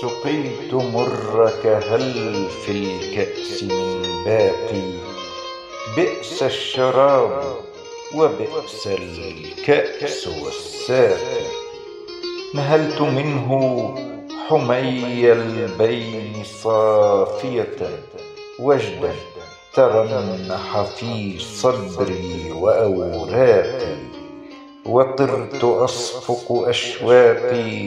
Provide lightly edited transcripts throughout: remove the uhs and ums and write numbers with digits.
سقيت مرك هل في الكأس من باقي. بئس الشراب وبئس الكأس والساقي. نهلت منه حمي البين صافية وجدا ترنح في صدري وأوراقي. وطرت أصفق أشواقي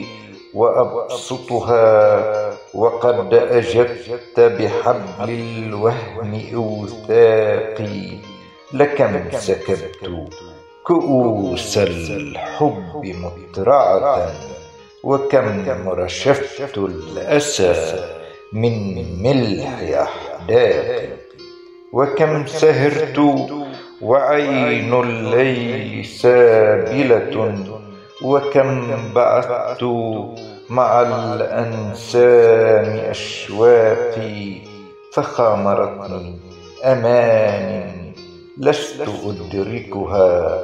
وأبسطها وقد أجبت بحبل الوهم أوثاقي. لكم سكبت كؤوس الحب مترعة وكم رشفت الأسى من ملح أحداقي. وكم سهرت وعين الليل سابلة وكم بعثت مع الأنسام أشواقي. فخامرتني أمان لست أدركها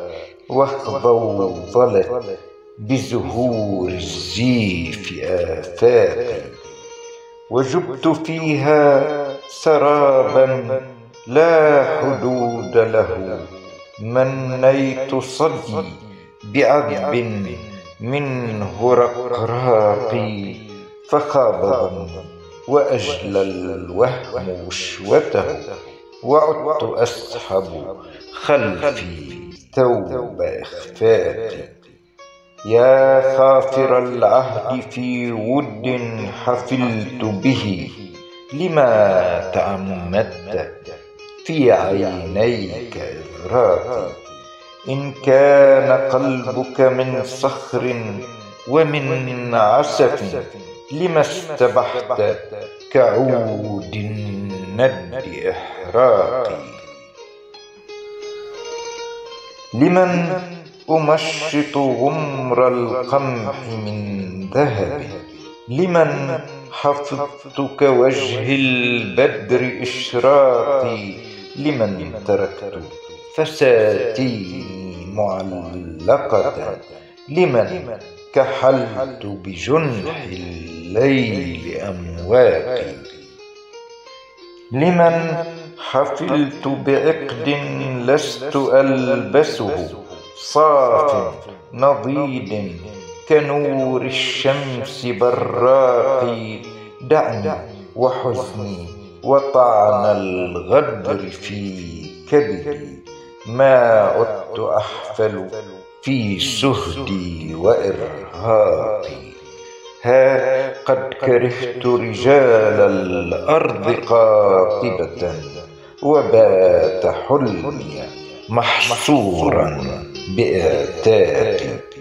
واخضوضلت بزهور الزيف آفاقي. وجبت فيها سرابا لا حدود له منيت صدي بعذب منه رقراقي. فخاب ظني وأجلى الوهم وشوته وعدت أسحب خلفي ثوب إخفاقي. يا خافر العهد في ود حفلت به لما تعمدت في عينيك إغراقي. إن كان قلبك من صخر ومن عسف لما استبحت كعود الند إحراقي. لمن أمشط غمر القمح من ذهب لمن حفظت كوجه البدر إشراقي. لمن تركت فساتيني معلقة لمن كحلت بجنح الليل أمواقي. لمن حفلت بعقد لست ألبسه صاف نضيد كنور الشمس براقي. دعني وحزني وطعن الغدر في كبدي ما عدت أحفل في سهدي وإرهاقي. ها قد كرهت رجال الأرض قاطبة وبات حلمي محصورا بآتاقي.